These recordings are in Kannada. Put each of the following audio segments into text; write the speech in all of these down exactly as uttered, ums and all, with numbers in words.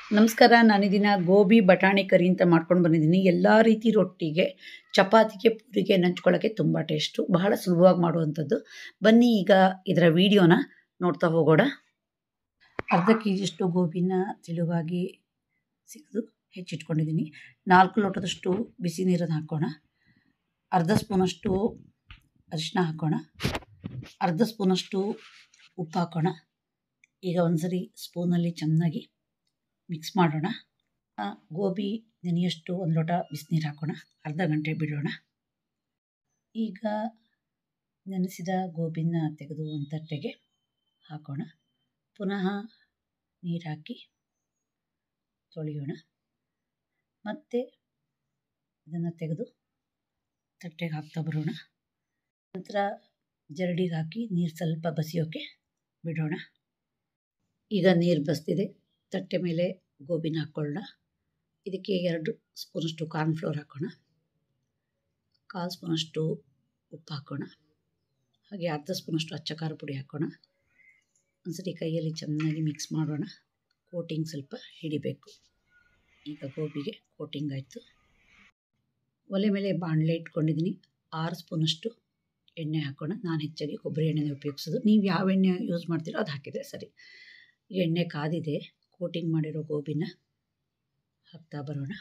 ನಮಸ್ಕಾರ. ನಾನಿದಿನ ಗೋಬಿ ಬಟಾಣಿ ಕರಿ ಅಂತ ಮಾಡ್ಕೊಂಡು ಬಂದಿದ್ದೀನಿ. ಎಲ್ಲ ರೀತಿ ರೊಟ್ಟಿಗೆ, ಚಪಾತಿಗೆ, ಪೂರಿಗೆ ನಂಚ್ಕೊಳ್ಳೋಕ್ಕೆ ತುಂಬ ಟೇಸ್ಟು, ಬಹಳ ಸುಲಭವಾಗಿ ಮಾಡುವಂಥದ್ದು. ಬನ್ನಿ ಈಗ ಇದರ ವಿಡಿಯೋನ ನೋಡ್ತಾ ಹೋಗೋಣ. ಅರ್ಧ ಕೆ ಜಿಯಷ್ಟು ಗೋಬಿನ ತೆಳುವಾಗಿ ಸಿಕ್ಕಿದು ಹೆಚ್ಚಿಟ್ಕೊಂಡಿದ್ದೀನಿ. ನಾಲ್ಕು ಲೋಟದಷ್ಟು ಬಿಸಿ ನೀರನ್ನು ಹಾಕೋಣ. ಅರ್ಧ ಸ್ಪೂನಷ್ಟು ಅರಿಶಿನ ಹಾಕೋಣ. ಅರ್ಧ ಸ್ಪೂನಷ್ಟು ಉಪ್ಪು ಹಾಕೋಣ. ಈಗ ಒಂದ್ಸರಿ ಸ್ಪೂನಲ್ಲಿ ಚೆನ್ನಾಗಿ ಮಿಕ್ಸ್ ಮಾಡೋಣ. ಗೋಬಿ ನೆನೆಯಷ್ಟು ಒಂದು ಲೋಟ ಬಿಸಿನೀರು ಹಾಕೋಣ. ಅರ್ಧ ಗಂಟೆ ಬಿಡೋಣ. ಈಗ ನೆನೆಸಿದ ಗೋಬಿನ ತೆಗೆದು ಒಂದು ತಟ್ಟೆಗೆ ಹಾಕೋಣ. ಪುನಃ ನೀರು ಹಾಕಿ ತೊಳೆಯೋಣ. ಮತ್ತು ಇದನ್ನು ತೆಗೆದು ತಟ್ಟೆಗೆ ಹಾಕ್ತಾ ಬರೋಣ. ನಂತರ ಜರಡಿಗೆ ಹಾಕಿ ನೀರು ಸ್ವಲ್ಪ ಬಸಿಯೋಕ್ಕೆ ಬಿಡೋಣ. ಈಗ ನೀರು ಬಸ್ತಿದೆ. ತಟ್ಟೆ ಮೇಲೆ ಗೋಬಿನ ಹಾಕ್ಕೊಳ್ಳೋಣ. ಇದಕ್ಕೆ ಎರಡು ಸ್ಪೂನಷ್ಟು ಕಾರ್ನ್ಫ್ಲೋರ್ ಹಾಕೋಣ. ಕಾಲು ಸ್ಪೂನಷ್ಟು ಉಪ್ಪು ಹಾಕೋಣ. ಹಾಗೆ ಅರ್ಧ ಸ್ಪೂನಷ್ಟು ಅಚ್ಚ ಖಾರ ಪುಡಿ ಹಾಕೋಣ. ಒಂದ್ಸರಿ ಕೈಯಲ್ಲಿ ಚೆನ್ನಾಗಿ ಮಿಕ್ಸ್ ಮಾಡೋಣ. ಕೋಟಿಂಗ್ ಸ್ವಲ್ಪ ಹಿಡಿಬೇಕು. ಈಗ ಗೋಬಿಗೆ ಕೋಟಿಂಗ್ ಆಯಿತು. ಒಲೆ ಮೇಲೆ ಬಾಣಲೆ ಇಟ್ಕೊಂಡಿದ್ದೀನಿ. ಆರು ಸ್ಪೂನಷ್ಟು ಎಣ್ಣೆ ಹಾಕೋಣ. ನಾನು ಹೆಚ್ಚಾಗಿ ಕೊಬ್ಬರಿ ಎಣ್ಣೆನೇ ಉಪಯೋಗಿಸೋದು. ನೀವು ಯಾವ ಎಣ್ಣೆ ಯೂಸ್ ಮಾಡ್ತೀರೋ ಅದು ಹಾಕಿದರೆ ಸರಿ. ಎಣ್ಣೆ ಕಾದಿದೆ. ಕೋಟಿಂಗ್ ಮಾಡಿರೋ ಗೋಬಿನ ಹಾಕ್ತಾ ಬರೋಣ.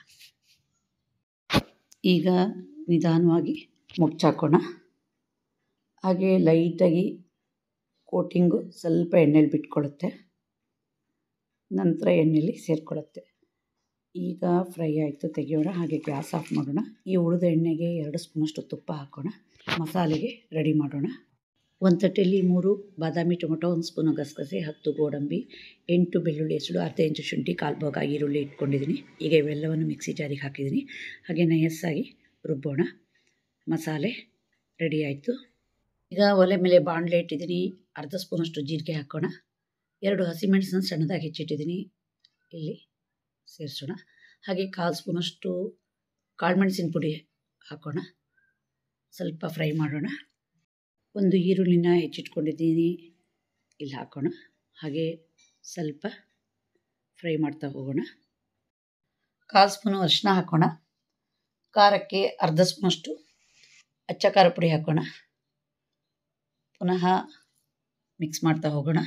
ಈಗ ನಿಧಾನವಾಗಿ ಮುಚ್ಚಾಕೋಣ. ಹಾಗೆ ಲೈಟಾಗಿ ಕೋಟಿಂಗು ಸ್ವಲ್ಪ ಎಣ್ಣೆಲಿ ಬಿಟ್ಕೊಳ್ಳುತ್ತೆ, ನಂತರ ಎಣ್ಣೆಲಿ ಸೇರಿಕೊಳ್ಳುತ್ತೆ. ಈಗ ಫ್ರೈ ಆಯಿತು, ತೆಗೆಯೋಣ. ಹಾಗೆ ಗ್ಯಾಸ್ ಆಫ್ ಮಾಡೋಣ. ಈ ಉಳಿದ ಎಣ್ಣೆಗೆ ಎರಡು ಸ್ಪೂನಷ್ಟು ತುಪ್ಪ ಹಾಕೋಣ. ಮಸಾಲೆಗೆ ರೆಡಿ ಮಾಡೋಣ. ಒಂದು ತಟ್ಟೆಯಲ್ಲಿ ಮೂರು ಬಾದಾಮಿ ಟೊಮೊಟೊ, ಒಂದು ಸ್ಪೂನು ಗಸಗಸೆ, ಹತ್ತು ಗೋಡಂಬಿ, ಎಂಟು ಬೆಳ್ಳುಳ್ಳಿ ಹೆಸಳು, ಅರ್ಧ ಇಂಚು ಶುಂಠಿ, ಕಾಲು ಭಾಗ ಈರುಳ್ಳಿ ಇಟ್ಕೊಂಡಿದ್ದೀನಿ. ಈಗ ಇವೆಲ್ಲವನ್ನು ಮಿಕ್ಸಿ ಜಾರಿಗೆ ಹಾಕಿದ್ದೀನಿ. ಹಾಗೆ ನಯಸ್ಸಾಗಿ ರುಬ್ಬೋಣ. ಮಸಾಲೆ ರೆಡಿ ಆಯಿತು. ಈಗ ಒಲೆ ಮೇಲೆ ಬಾಣಲೆ ಇಟ್ಟಿದ್ದೀನಿ. ಅರ್ಧ ಸ್ಪೂನಷ್ಟು ಜೀರಿಗೆ ಹಾಕೋಣ. ಎರಡು ಹಸಿಮೆಣಸನ್ನು ಸಣ್ಣದಾಗಿ ಹೆಚ್ಚಿಟ್ಟಿದ್ದೀನಿ, ಇಲ್ಲಿ ಸೇರಿಸೋಣ. ಹಾಗೆ ಕಾಲು ಸ್ಪೂನಷ್ಟು ಕಾಳುಮೆಣಸಿನ ಪುಡಿ ಹಾಕೋಣ. ಸ್ವಲ್ಪ ಫ್ರೈ ಮಾಡೋಣ. ಒಂದು ಈರುಳ್ಳಿನ ಹೆಚ್ಚಿಟ್ಕೊಂಡಿದ್ದೀನಿ, ಇಲ್ಲಿ ಹಾಕೋಣ. ಹಾಗೆ ಸ್ವಲ್ಪ ಫ್ರೈ ಮಾಡ್ತಾ ಹೋಗೋಣ. ಕಾಲು ಸ್ಪೂನು ಅರಿಶಿನ ಹಾಕೋಣ. ಖಾರಕ್ಕೆ ಅರ್ಧ ಸ್ಪೂನಷ್ಟು ಅಚ್ಚ ಖಾರ ಪುಡಿ ಹಾಕೋಣ. ಪುನಃ ಮಿಕ್ಸ್ ಮಾಡ್ತಾ ಹೋಗೋಣ.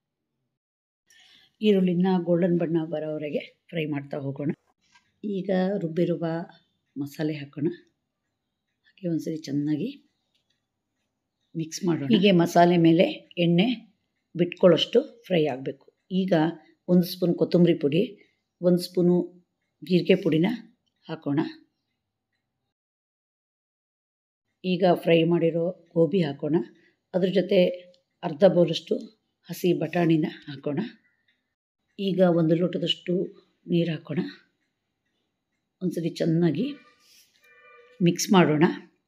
ಈರುಳ್ಳಿನ ಗೋಲ್ಡನ್ ಬಣ್ಣ ಬರೋವರೆಗೆ ಫ್ರೈ ಮಾಡ್ತಾ ಹೋಗೋಣ. ಈಗ ರುಬ್ಬಿರುವ ಮಸಾಲೆ ಹಾಕೋಣ. ಹಾಗೆ ಒಂದ್ಸರಿ ಚೆನ್ನಾಗಿ ಮಿಕ್ಸ್ ಮಾಡೋಣ. ಹೀಗೆ ಮಸಾಲೆ ಮೇಲೆ ಎಣ್ಣೆ ಬಿಟ್ಕೊಳ್ಳೋಷ್ಟು ಫ್ರೈ ಆಗಬೇಕು. ಈಗ ಒಂದು ಸ್ಪೂನ್ ಕೊತ್ತಂಬರಿ ಪುಡಿ, ಒಂದು ಸ್ಪೂನು ಜೀರಿಗೆ ಪುಡಿನ ಹಾಕೋಣ. ಈಗ ಫ್ರೈ ಮಾಡಿರೋ ಗೋಬಿ ಹಾಕೋಣ. ಅದ್ರ ಜೊತೆ ಅರ್ಧ ಬೌಲಷ್ಟು ಹಸಿ ಬಟಾಣಿನ ಹಾಕೋಣ. ಈಗ ಒಂದು ಲೋಟದಷ್ಟು ನೀರು ಹಾಕೋಣ. ಒಂದ್ಸರಿ ಚೆನ್ನಾಗಿ ಮಿಕ್ಸ್ ಮಾಡೋಣ.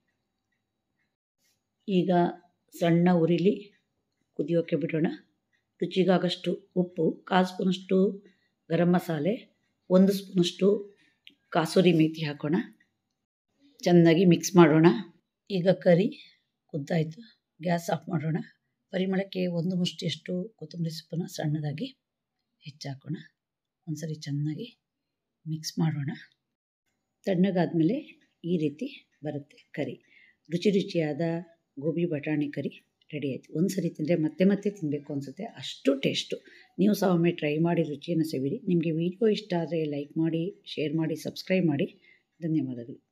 ಈಗ ಸಣ್ಣ ಉರಿಲಿ ಕುದಿಯೋಕ್ಕೆ ಬಿಡೋಣ. ರುಚಿಗಾಗಷ್ಟು ಉಪ್ಪು, ಕಾಲು ಸ್ಪೂನಷ್ಟು ಗರಂ ಮಸಾಲೆ, ಒಂದು ಸ್ಪೂನಷ್ಟು ಕಾಸೂರಿ ಮೇಥಿ ಹಾಕೋಣ. ಚೆನ್ನಾಗಿ ಮಿಕ್ಸ್ ಮಾಡೋಣ. ಈಗ ಕರಿ ಕುದ್ದಾಯಿತು. ಗ್ಯಾಸ್ ಆಫ್ ಮಾಡೋಣ. ಪರಿಮಳಕ್ಕೆ ಒಂದು ಮುಷ್ಟಿಯಷ್ಟು ಕೊತ್ತಂಬರಿ ಸೊಪ್ಪನ್ನು ಸಣ್ಣದಾಗಿ ಹೆಚ್ಚಾಕೋಣ. ಒಂದ್ಸರಿ ಚೆನ್ನಾಗಿ ಮಿಕ್ಸ್ ಮಾಡೋಣ. ತಣ್ಣಗಾದ್ಮೇಲೆ ಈ ರೀತಿ ಬರುತ್ತೆ ಕರಿ. ರುಚಿ ರುಚಿಯಾದ ಗೋಬಿ ಬಟಾಣಿ ಕರಿ ರೆಡಿ ಆಯಿತು. ಒಂದು ಸರಿ ತಿಂದರೆ ಮತ್ತೆ ಮತ್ತೆ ತಿನ್ನಬೇಕು ಅನಿಸುತ್ತೆ, ಅಷ್ಟು ಟೇಸ್ಟು. ನೀವು ಸಹ ಒಮ್ಮೆ ಟ್ರೈ ಮಾಡಿ ರುಚಿಯನ್ನು ಸವಿರಿ. ನಿಮಗೆ ವಿಡಿಯೋ ಇಷ್ಟ ಆದರೆ ಲೈಕ್ ಮಾಡಿ, ಶೇರ್ ಮಾಡಿ, ಸಬ್ಸ್ಕ್ರೈಬ್ ಮಾಡಿ. ಧನ್ಯವಾದಗಳು.